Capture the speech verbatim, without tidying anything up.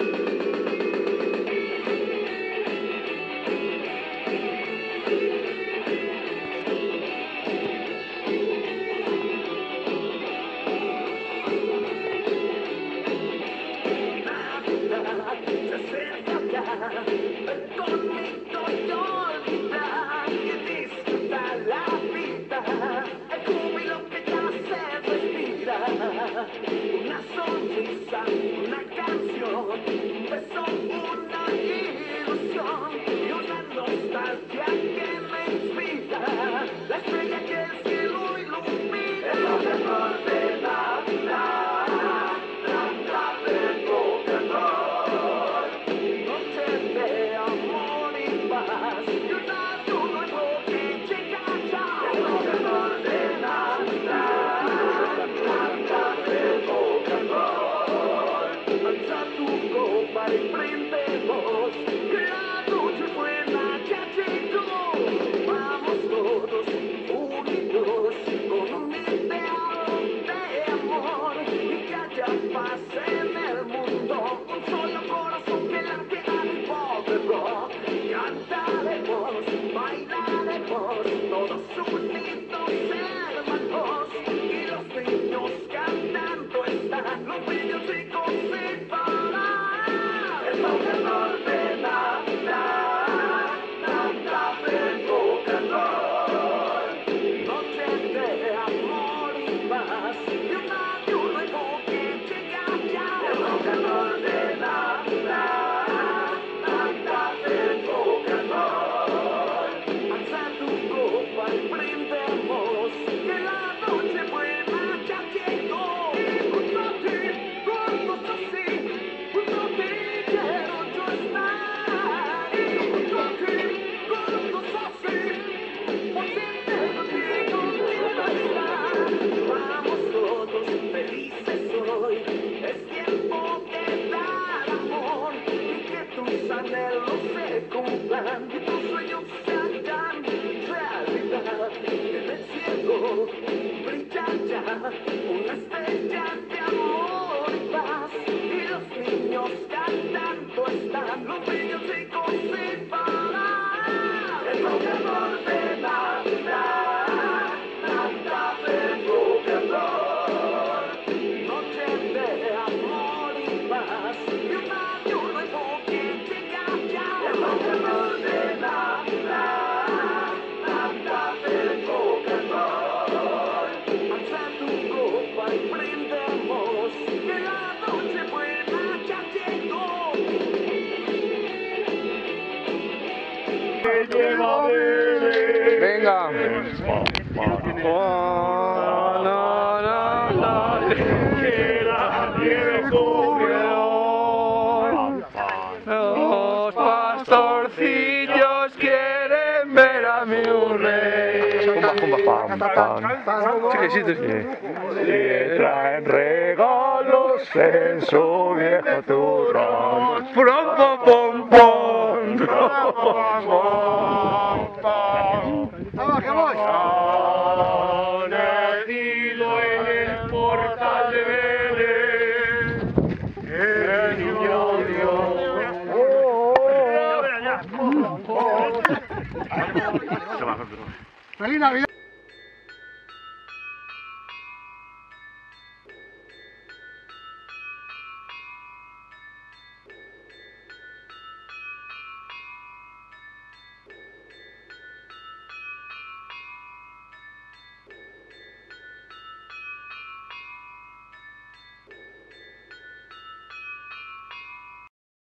Conmigo yo olvidar y disfrutar la vida, el júbilo que ya se respira, una sonrisa, una canción, un beso, una ilusión y una nostalgia que me inspira, la estrella que el cielo ilumina, el rock and roll de Navidad, Navidad del rock and roll, noche de amor y paz, y un año nuevo que llega ya, el rock and roll de Navidad, Navidad del rock and roll, alza tu copa y brindemos, que la noche buena ya llegó, vamos todos unidos con un ideal de amor y que haya paz en el mundo, un solo corazón que late al pop rock, cantaremos, bailaremos, todos unidos hermanos, y los niños cantando están, los villancicos sin parar, el rock and roll de Navidad, Navidad del rock and roll, noche de amor y paz, y un año nuevo que llega ya, el rock and roll de Navidad, Navidad del rock and roll, alza tu copa y brindemos, que la noche buena ya llegó, y junto a ti, juntos así, junto a ti quiero yo estar, y junto a ti, juntos así, por siempre contigo quiero estar, vamos todos felices hoy, es tiempo de dar amor, y que tus anhelos se cumplan, y tus sueños se hagan realidad, en el cielo brilla ya una estrella de amor y paz, y los niños cantando están, los villancicos sin parar, el rock and roll de Navidad, Navidad del rock and roll, noche de amor y paz, y un año nuevo que llega ya, el rock and roll de Navidad, Navidad del rock and roll, alza tu copa y brindemos, que la noche buena ya llegó. Venga. Oh, no, no, no. Los pastorcillos quieren ver a mi rey. Pumba, pumba, pam, pam. Sí, sí, sí. Le traen regalos en su viejo turrón. Pum, pum, pum, pum. ¡Vamos, que voy! Ha nacido en el portal de Belén el niño Dios. ¡Feliz Navidad!